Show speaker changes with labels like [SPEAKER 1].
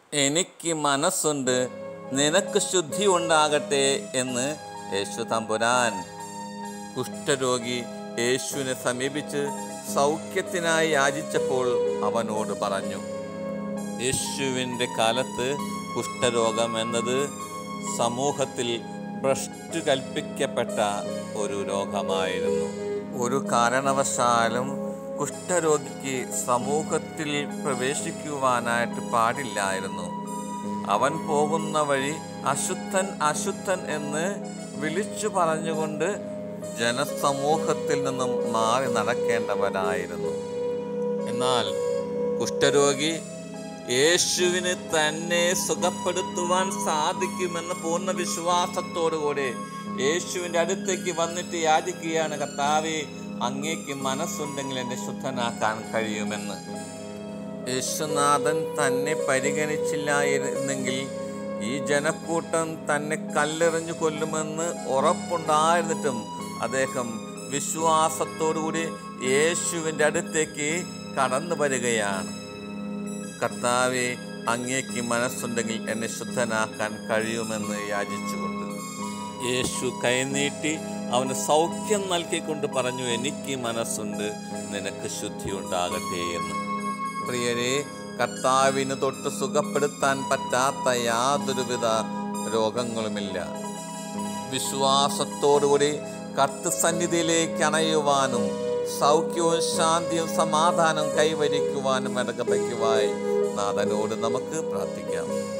[SPEAKER 1] എനിക്ക് മനസ്സുണ്ട്, നിനക്ക് ശുദ്ധി ഉണ്ടാകട്ടെ എന്ന് യേശു തമ്പുരാൻ. കുഷ്ഠരോഗി യേശുവിനെ സമീപിച്ച് സൗഖ്യത്തിനായി യാചിച്ചപ്പോൾ അവനോട് പറഞ്ഞു. യേശുവിൻ്റെ കാലത്ത് കുഷ്ഠരോഗം എന്നത് സമൂഹത്തിൽ ഭ്രഷ്ട് കൽപ്പിക്കപ്പെട്ട ഒരു രോഗമായിരുന്നു. ഒരു കാരണവശാലും കുഷ്ഠരോഗിക്ക് സമൂഹത്തിൽ പ്രവേശിക്കുവാനായിട്ട് പാടില്ലായിരുന്നു. അവൻ പോകുന്ന വഴി അശുദ്ധൻ അശുദ്ധൻ എന്ന് വിളിച്ചു പറഞ്ഞുകൊണ്ട് ജനസമൂഹത്തിൽ നിന്നും മാറി നടക്കേണ്ടവനായിരുന്നു. എന്നാൽ കുഷ്ഠരോഗി യേശുവിന് തന്നെ സുഖപ്പെടുത്തുവാൻ സാധിക്കുമെന്ന പൂർണ്ണ വിശ്വാസത്തോടുകൂടി യേശുവിൻ്റെ അടുത്തേക്ക് വന്നിട്ട് യാചിക്കുകയാണ്, കർത്താവേ, അങ്ങേക്ക് മനസ്സുണ്ടെങ്കിൽ എന്നെ ശുദ്ധനാക്കാൻ കഴിയുമെന്ന്. യേശുനാഥൻ തന്നെ പരിഗണിച്ചില്ലായിരുന്നെങ്കിൽ ഈ ജനക്കൂട്ടം തന്നെ കല്ലെറിഞ്ഞു കൊല്ലുമെന്ന് ഉറപ്പുണ്ടായിരുന്നിട്ടും അദ്ദേഹം വിശ്വാസത്തോടുകൂടി യേശുവിൻ്റെ അടുത്തേക്ക് കടന്നു വരികയാണ്. കർത്താവേ, അങ്ങേക്ക് മനസ്സുണ്ടെങ്കിൽ എന്നെ ശുദ്ധനാക്കാൻ കഴിയുമെന്ന് യാചിച്ചുകൊണ്ട് യേശു കൈനീട്ടി അവന് സൗഖ്യം നൽകിക്കൊണ്ട് പറഞ്ഞു, എനിക്ക് മനസ്സുണ്ട്, നിനക്ക് ശുദ്ധി ഉണ്ടാകട്ടെ എന്ന്. പ്രിയരെ, കർത്താവിന് തൊട്ട് സുഖപ്പെടുത്താൻ പറ്റാത്ത യാതൊരുവിധ രോഗങ്ങളുമില്ല. വിശ്വാസത്തോടുകൂടി കർത്തൃസന്നിധിയിലേക്ക് അണയുവാനും സൗഖ്യവും ശാന്തിയും സമാധാനവും കൈവരിക്കുവാനും ഇടകപ്പയ്ക്കുവായി നാഥനോട് നമുക്ക് പ്രാർത്ഥിക്കാം.